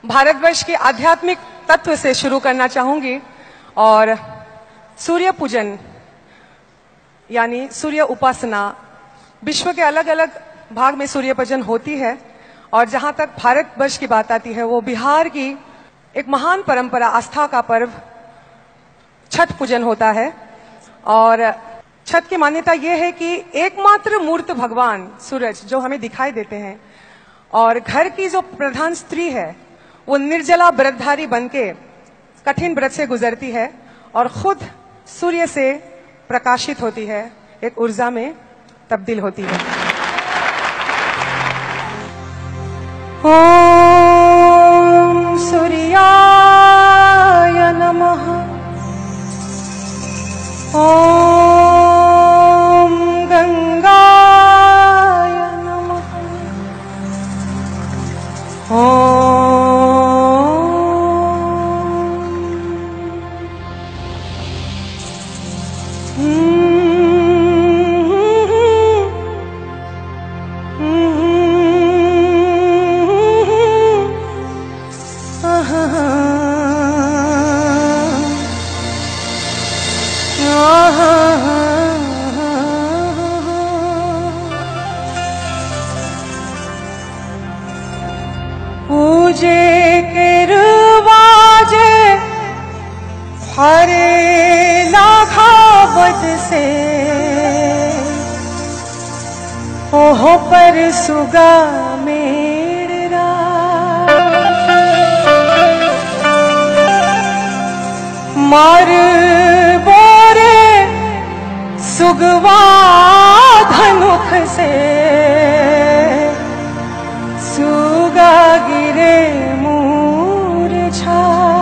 भारतवर्ष के आध्यात्मिक तत्व से शुरू करना चाहूंगी। और सूर्य पूजन यानी सूर्य उपासना, विश्व के अलग अलग भाग में सूर्य पूजन होती है, और जहां तक भारतवर्ष की बात आती है वो बिहार की एक महान परंपरा, आस्था का पर्व छठ पूजन होता है। और छठ की मान्यता ये है कि एकमात्र मूर्त भगवान सूरज जो हमें दिखाई देते हैं, और घर की जो प्रधान स्त्री है वो निर्जला व्रतधारी बनके कठिन व्रत से गुजरती है और खुद सूर्य से प्रकाशित होती है, एक ऊर्जा में तब्दील होती है। ओम सूर्याय नमः। ओम गंगाय नमः। पूजे के रुवाजे हरे लाखा बद से, ओह पर सुगा मेरा मार बोरे सुगवा धनुख से, सुगा गिरे मूर्छा।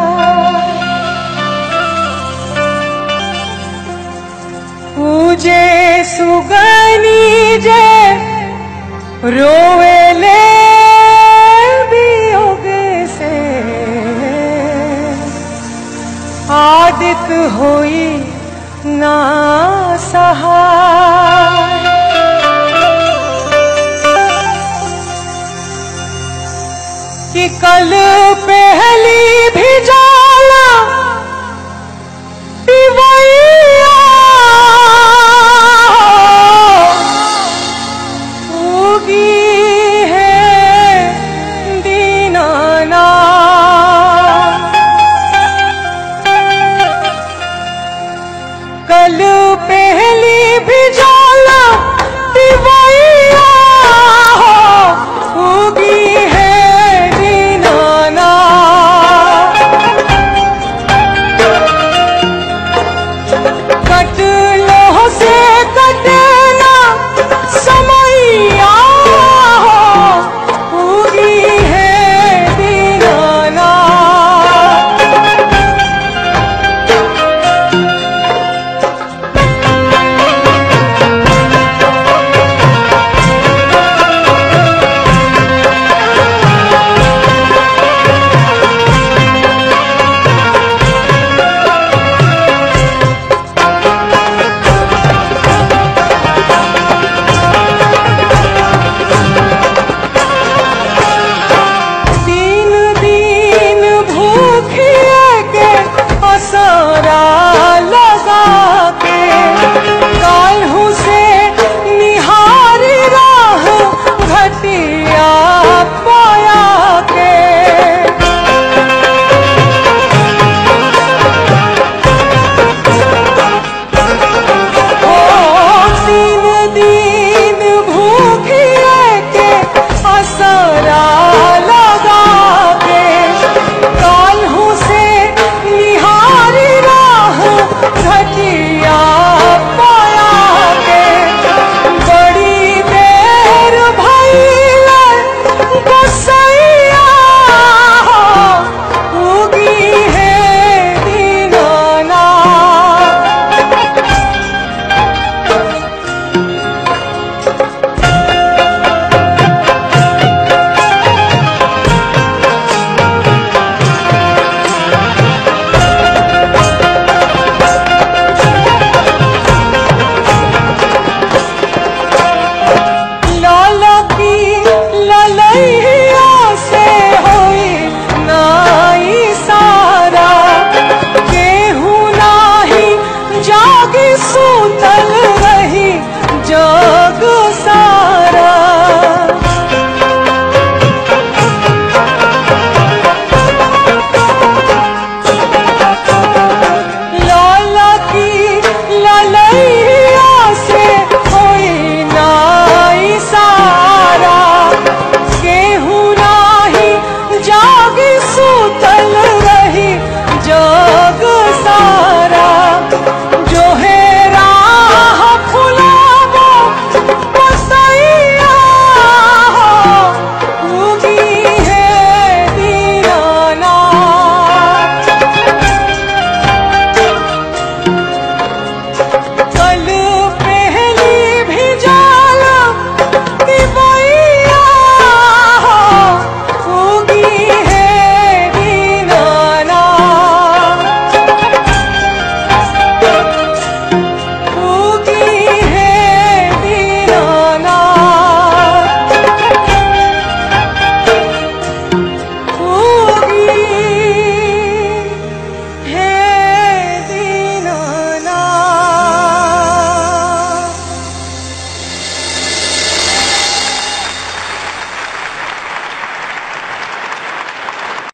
पूजे सुगनी जे रोवे ले वियोग से, आदित होई ना सहाय। कि कल पहली भी जा